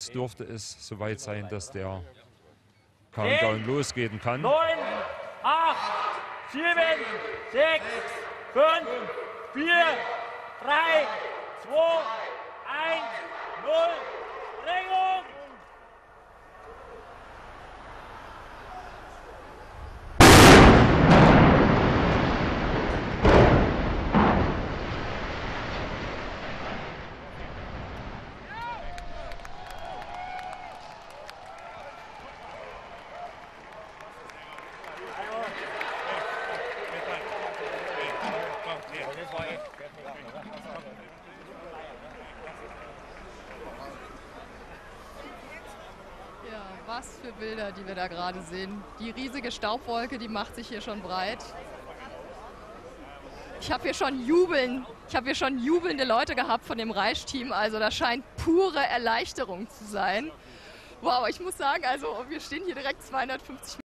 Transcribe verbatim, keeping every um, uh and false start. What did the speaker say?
Jetzt dürfte es soweit sein, dass der Countdown losgehen kann. neun, acht, sieben, sechs, fünf, vier, drei, zwei, eins, null. Regung! Ja, was für Bilder, die wir da gerade sehen. Die riesige Staubwolke, die macht sich hier schon breit. Ich habe hier schon jubeln, ich habe hier schon jubelnde Leute gehabt von dem Reisch-Team, also das scheint pure Erleichterung zu sein. Wow, ich muss sagen, also wir stehen hier direkt zweihundertfünfzig